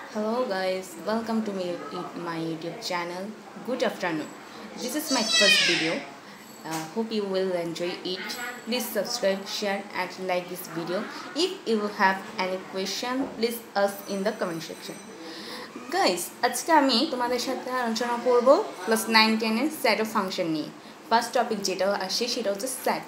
Hello guys, welcome to my YouTube channel. Good afternoon. This is my first video. Hope you will enjoy it. Please subscribe, share and like this video. If you have any question, please ask in the comment section. Guys, আজকে আমি তোমাদের সাথে আলোচনা করব class 9 10 এর set of function নিয়ে। First topic যেটা আসে সেটা হচ্ছে সেট।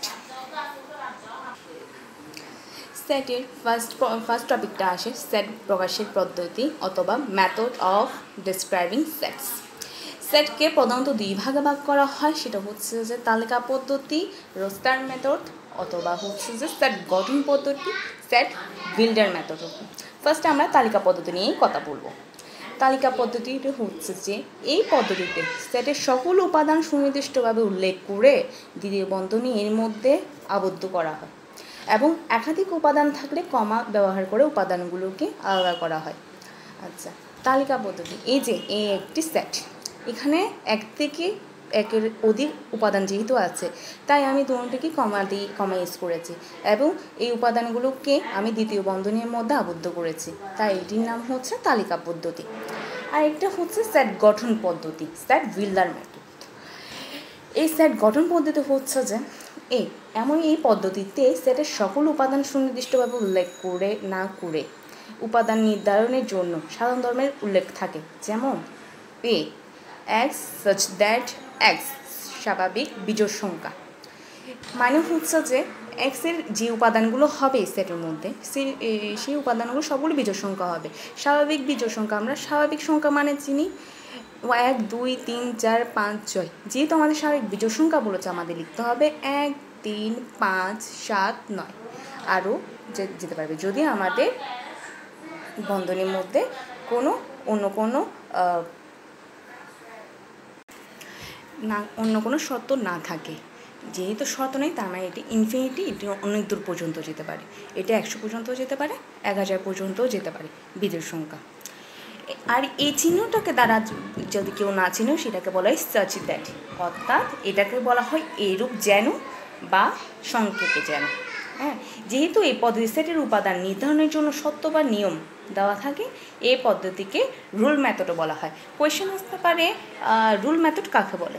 সেটের ফার্স্ট টপিকটা আসে সেট প্রকাশের পদ্ধতি অথবা মেথড অফ ডিসক্রাইবিং সেটস। সেটকে প্রধানত দুই ভাগে ভাগ করা হয়, সেটা হচ্ছে যে তালিকা পদ্ধতি রোস্টার মেথড অথবা হচ্ছে যে সেট গঠন পদ্ধতি সেট বিল্ডার মেথড। ফার্স্ট আমরা তালিকা পদ্ধতি নিয়েই কথা বলবো। তালিকা পদ্ধতিটি হচ্ছে যে এই পদ্ধতিতে সেটের সকল উপাদান সুনির্দিষ্টভাবে উল্লেখ করে দ্বিতীয় বন্ধনী এর মধ্যে আবদ্ধ করা হয় এবং একাধিক উপাদান থাকলে কমা ব্যবহার করে উপাদানগুলোকে আলাদা করা হয়। আচ্ছা, তালিকা পদ্ধতি এই যে এই একটি সেট, এখানে এক থেকে একের অধিক উপাদান যেহেতু আছে তাই আমি দুটোকে কমা ইউজ করেছি এবং এই উপাদানগুলোকে আমি দ্বিতীয় বন্ধনীর মধ্যে আবদ্ধ করেছি, তাই এটির নাম হচ্ছে তালিকা পদ্ধতি। আর একটা হচ্ছে সেট গঠন পদ্ধতি সেট বিল্ডার মেথড। এই সেট গঠন পদ্ধতি হচ্ছে যে এই পদ্ধতিতে সেটের সকল উপাদান সুনির্দিষ্টভাবে উল্লেখ করে না করে উপাদান নির্ধারণের জন্য সাধারণ ধর্মের উল্লেখ থাকে, যেমন এক্স সাচ দ্যাট এক্স স্বাভাবিক বিজোড় সংখ্যা। মানে হচ্ছে যে এক্সের যে উপাদানগুলো হবে সেটের মধ্যে সেই উপাদানগুলো সবগুলো বিজোড় সংখ্যা হবে। স্বাভাবিক বিজোড় সংখ্যা আমরা স্বাভাবিক সংখ্যা মানে চিনি 1 2 3 4 5 6। যেহেতু আমাদের স্বাভাবিক বিজোড় সংখ্যা বলেছে আমাদের লিখতে হবে 1 3 5 7 9, আরও যেতে পারবে যদি আমাদের বন্ধনীর মধ্যে অন্য কোনো শর্ত না থাকে। যেহেতু শর্ত নেই তার মানে এটি ইনফিনিটি, এটি অনেক দূর পর্যন্ত যেতে পারে, এটা 100 পর্যন্ত যেতে পারে, 1000 পর্যন্তও যেতে পারে বিজোড় সংখ্যা। আর এই চিহ্নটাকে দ্বারা যদি কেউ না চিনেও সেটাকে বলা হয় সাচ দ্যাট, অর্থাৎ এটাকে বলা হয় এরূপ যেন বা সংক্ষেপে যেন। হ্যাঁ, যেহেতু এই পদ্ধতি সেটের উপাদান নির্ধারণের জন্য সত্য বা নিয়ম দেওয়া থাকে, এই পদ্ধতিকে রুল মেথডও বলা হয়। কোয়েশ্চেন আসতে পারে রুল মেথড কাকে বলে।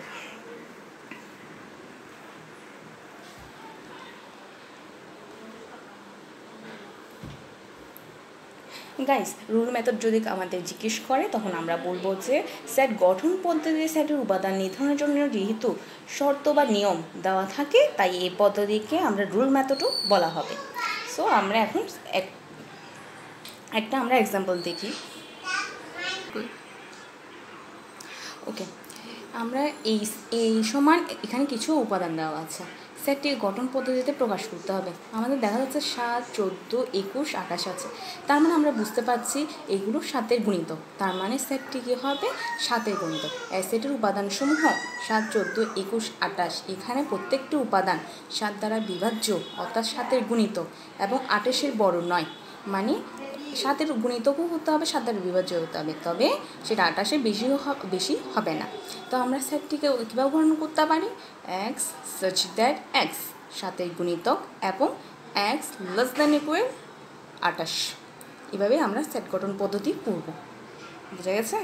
গাইস, রুল মেথড যদি আমাদের জিজ্ঞেস করে তখন আমরা বলবো যে সেট গঠন পদ্ধতিতে সেটের উপাদান নির্ধারণের জন্য যেহেতু শর্ত বা নিয়ম দেওয়া থাকে তাই এই পদ্ধতিকে আমরা রুল মেথডও বলা হবে। সো আমরা এখন একটা এক্সাম্পল দেখি। ওকে, আমরা এই সমান এখানে কিছু উপাদান দেওয়া আছে, সেটটির গঠন পদ্ধতিতে প্রকাশ করতে হবে। আমাদের দেখা যাচ্ছে 7 14 21 28 আছে, তার মানে আমরা বুঝতে পারছি এগুলো 7-এর গুণিতক, তার মানে সেটটি কী হবে 7-এর গুণিতক। এই সেটের উপাদানসমূহ 7 14 21 28, এখানে প্রত্যেকটি উপাদান 7 দ্বারা বিভাজ্য অর্থাৎ 7-এর গুণিতক এবং 28-এর বড় নয়, মানে 7-এর গুণিতকও হতে হবে 7 দ্বারা বিভাজ্য হতে হবে, তবে সেটা 28-এর বেশি হবে না। তো আমরা সেটটিকে কীভাবে বর্ণনা করতে পারি, এক্স সাচ দ্যাট এক্স 7-এর গুণিতক এবং এক্স লেস দ্যান ইকুয়াল 28, এভাবে আমরা সেট গঠন পদ্ধতি করব। বুঝা গেছে?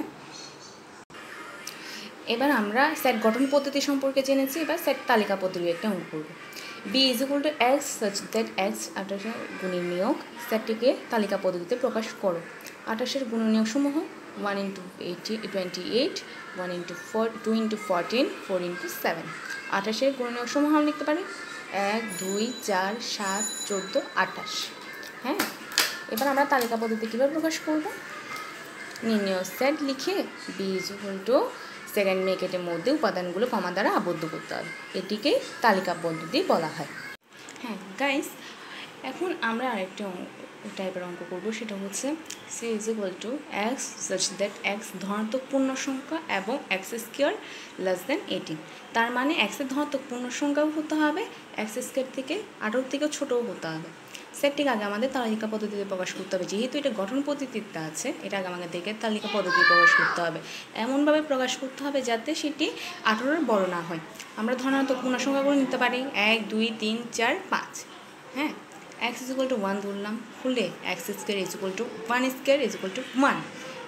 এবার আমরা সেট গঠন পদ্ধতি সম্পর্কে জেনেছি, এবার সেট তালিকা পদ্ধতি একটা অঙ্ক করব। B is equal to x such that x 28-এর গুণনীয়ক সেটটিকে তালিকা পদ্ধতিতে প্রকাশ করো। 28-এর গুণনীয়ক সমূহ 1 into 28, 1 into 4, 2 into 14, 4 into 7। 28-এর গুণনীয়ক সমূহ আমরা লিখতে পারি 1 2 4 7 14 28। হ্যাঁ, এবার আমরা তালিকা পদ্ধতি কীভাবে প্রকাশ করব, নির্ণয় সেট লিখে B is equal to second ব্র্যাকেটের মধ্যে উপাদানগুলো কমা দ্বারা আবদ্ধ করতে হবে, এটিকেই তালিকা পদ্ধতি বলা হয়। হ্যাঁ গাইস, এখন আমরা আরেকটা টাইপের অঙ্ক করব, সেটা হচ্ছে C is equal to x such that x ধনাত্মক পূর্ণ সংখ্যা এবং এক্স স্কোয়ার লেস দ্যান 18। তার মানে এক্সের ধনাত্মক পূর্ণ সংখ্যাও হতে হবে, এক্স স্কোয়ার থেকে 18 থেকেও ছোটও হতে হবে। সেটটিকে আগে আমাদের তালিকা পদ্ধতিতে প্রকাশ করতে হবে, যেহেতু এটা গঠন পদ্ধতিতে আছে এটা আগে আমাদেরকে তালিকা পদ্ধতিতে প্রকাশ করতে হবে, এমনভাবে প্রকাশ করতে হবে যাতে সেটি 18-এর বড় না হয়। আমরা ধনাত্মক পূর্ণ সংখ্যাগুলো নিতে পারি 1 2 3 4 5। হ্যাঁ, x is equal to 1 ধরলাম, হলে x square is equal to 1 square is equal to 1।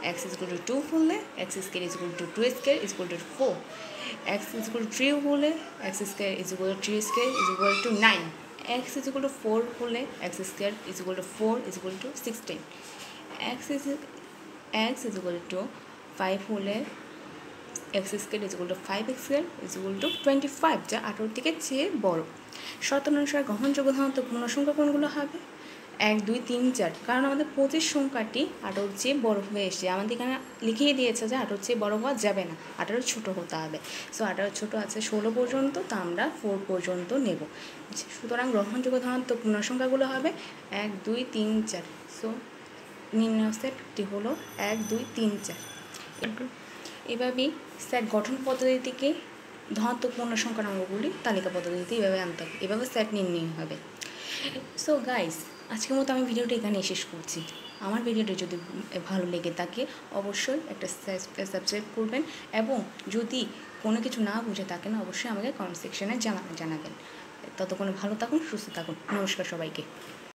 x is equal to 2 হলে x square is equal to 2 square is equal to 4, x is equal to 3 হলে x square is equal to 3 square is equal to 9, x is equal to 4 হলে x square is equal to 4 is equal to 16, x is equal to 5 হলে x square is equal to 5x square is equal to 25, যা 18 থেকে চেয়ে বড়। শর্ত অনুসারে গ্রহণযোগ্য ধনাত্মক পূর্ণ সংখ্যা কোনগুলো হবে? 1 2 3 4, কারণ আমাদের 25 সংখ্যাটি 18 চেয়ে বড় হয়ে এসেছে, আমাদের এখানে লিখিয়ে দিয়েছে যে 18 চেয়ে বড় হওয়া যাবে না, 18 ছোট হতে হবে। সো 18 ছোট আছে 16 পর্যন্ত, তা আমরা 4 পর্যন্ত নেব। সুতরাং গ্রহণযোগ্য ধনাত্মক পূর্ণ সংখ্যাগুলো হবে 1 2 3 4। সো নির্ণয় সেটটি হলো 1 2 3 4। এভাবেই সেট গঠন পদ্ধতিকে ধনাত্মক পূর্ণ সংখ্যার অঙ্কগুলি তালিকা পদ্ধতিতে এভাবে আনতে হবে, এভাবে সেট নির্ণয় হবে। সো গাইস, আজকের মতো আমি ভিডিওটি এখানে শেষ করছি। আমার ভিডিওটি যদি ভালো লেগে থাকে অবশ্যই একটা সাবস্ক্রাইব করবেন, এবং যদি কোনো কিছু না বুঝে থাকেন অবশ্যই আমাকে কমেন্ট সেকশনে জানাবেন। ততক্ষণে ভালো থাকুন, সুস্থ থাকুন। নমস্কার সবাইকে।